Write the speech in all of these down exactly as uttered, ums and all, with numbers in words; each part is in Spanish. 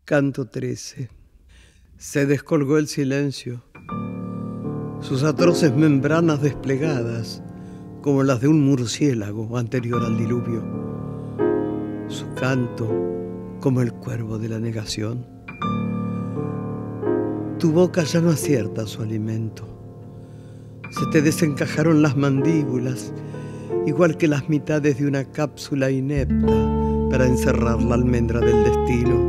Canto trece. Se descolgó el silencio, sus atroces membranas desplegadas, como las de un murciélago anterior al diluvio. Su canto, como el cuervo de la negación. Tu boca ya no acierta su alimento. Se te desencajaron las mandíbulas, igual que las mitades de una cápsula inepta para encerrar la almendra del destino.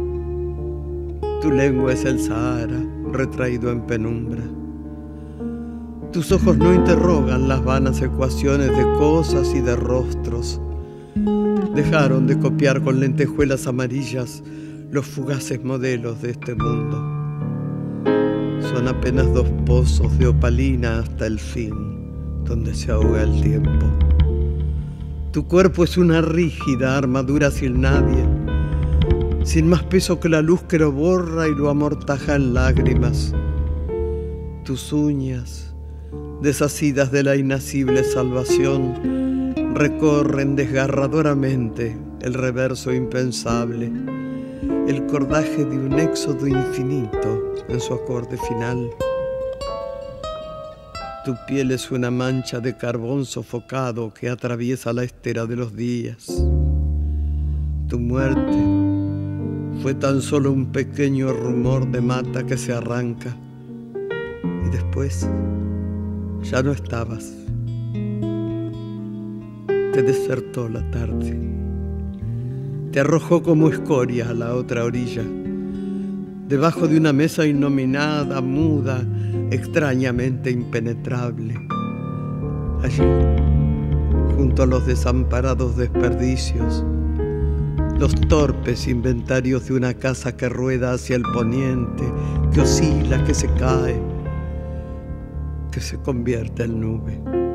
Tu lengua es el Sahara, retraído en penumbra. Tus ojos no interrogan las vanas ecuaciones de cosas y de rostros. Dejaron de copiar con lentejuelas amarillas los fugaces modelos de este mundo. Son apenas dos pozos de opalina hasta el fin, donde se ahoga el tiempo. Tu cuerpo es una rígida armadura sin nadie, sin más peso que la luz que lo borra y lo amortaja en lágrimas. Tus uñas, desasidas de la inacible salvación, recorren desgarradoramente el reverso impensable, el cordaje de un éxodo infinito en su acorde final. Tu piel es una mancha de carbón sofocado que atraviesa la estera de los días. Tu muerte fue tan solo un pequeño rumor de mata que se arranca y después ya no estabas. Te desertó la tarde, te arrojó como escoria a la otra orilla, debajo de una mesa innominada, muda, extrañamente impenetrable. Allí, junto a los desamparados desperdicios, los torpes inventarios de una casa que rueda hacia el poniente, que oscila, que se cae, que se convierte en nube.